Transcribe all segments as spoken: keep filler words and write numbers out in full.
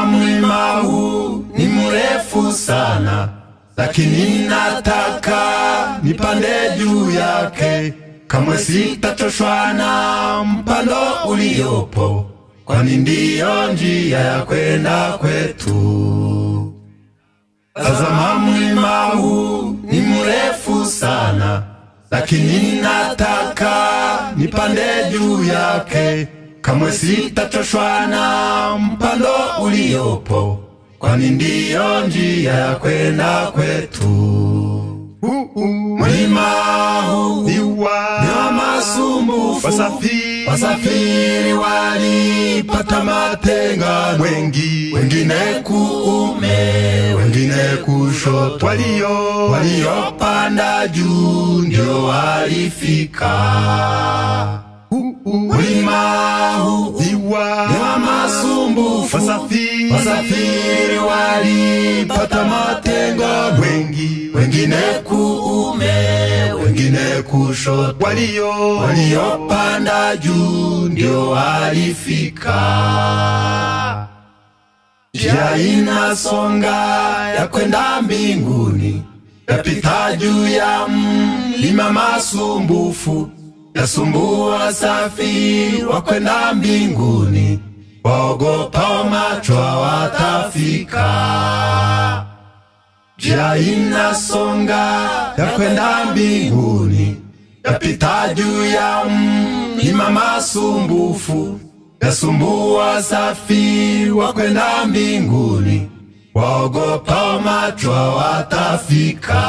mlima huu ni mrefu sana, lakini nataka nipande juu yake. Kamwe sitachoshwa na mpando uliopo, kwani ndiyo njia ya kwenda kwetu. Tazama mlima huu ni mrefu sana, lakini nataka nipande juu yake. Kamwe sitachoshwa na mpando uliopo, kwani ndiyo njia ya kwenda kwetu. Mlima huu ni wa masumbufu, wasafiri, wasafiri walipata matengano, wengi wengine kuume, wengine kushoto. Walio waliopanda juu ndio walifika. Mlima huu ni wa masumbufu, wasafiri, wasafiri walipata matengano, wengi wengine kuume, wengine kushoto. Walio waliopanda juu ndio walifika. Njia inasonga ya kwenda mbinguni, yapita juu ya mlima masumbufu, yasumbua safiri wa kwenda mbinguni, waogopa macho watafika. Njia inasonga ya kwenda mbinguni, yapita juu ya mlima masumbufu, yasumbua safiri wa kwenda mbinguni, waogopa macho watafika.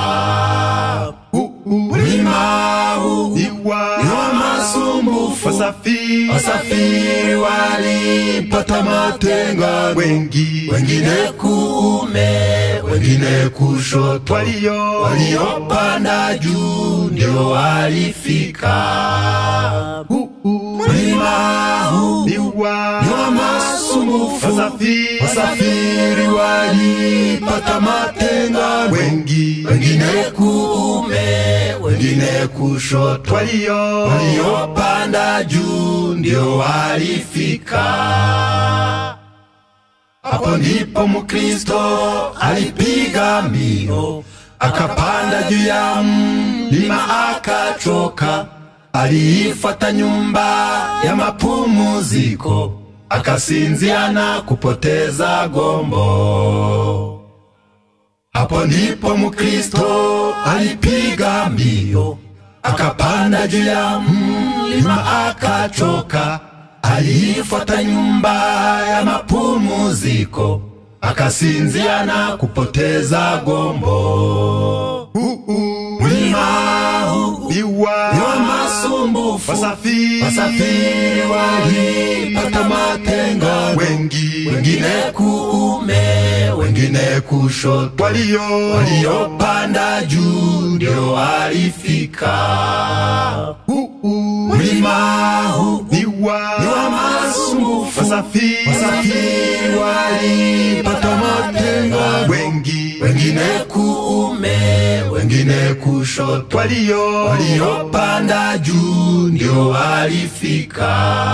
Mlima huu ni wa masumbufu, wasafiri, wasafiri walipata matengano, wengi wengine kuume, wengine kushoto. Walio waliopanda juu ndio walifika. Mlima huu ni wa masumbufu, wasafiri, wasafiri walipata matengano, wengi wengine kuume, wengine kushoto. Walio waliopanda juu ndio walifika. Hapo ndipo Mkristo alipiga mbio, akapanda juu ya mlima akachoka. Aliifuata nyumba ya mapumziko, akasinzia na kupoteza gombo. Hapo ndipo Mkristo alipiga mbio, akapanda juu ya mlima akachoka. Aliifuata nyumba ya mapumziko, akasinzia na kupoteza gombo. Mlima huu ni wa masumbufu, wasafiri, wasafiri walipata matengano, wengi wengine kuume, wengine kushoto. Walio waliopanda juu ndio walifika. Mlima huu ni wa masumbufu, wasafiri, wasafiri walipata matengano, wengi wengine kuume, wengine kushoto. Walio waliopanda juu ndio walifika.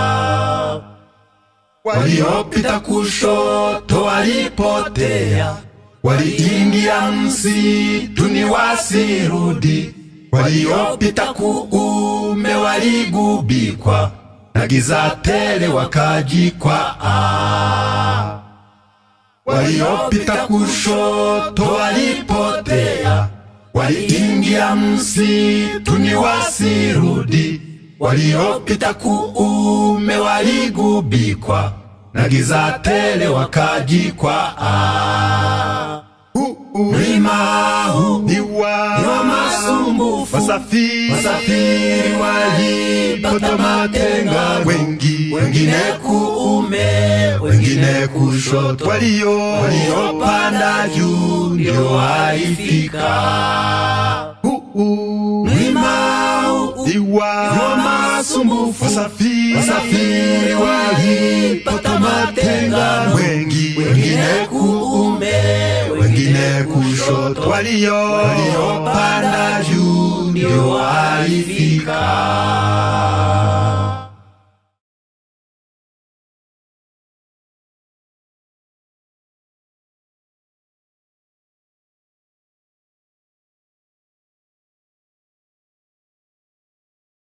Waliopita kushoto walipotea, waliingia msituni wasirudi. Waliopita kuume waligubikwa na giza tele wakajikwa. Ah. Waliopita kushoto walipotea, waliingia msituni wasirudi. Waliopita kuume waligubikwa na giza tele wakajikwa. Ah. Mlima huu ni wa masumbufu, wasafiri, wasafiri walipata matengano, wengi wengine kuume, wengine kushoto. Walio waliopanda juu ndio walifika. Mlima huu ni wa masumbufu, wasafiri, wasafiri walipata matengano, wengi wengine kuume, wengine kushoto. Walio waliopanda juu ndio walifika.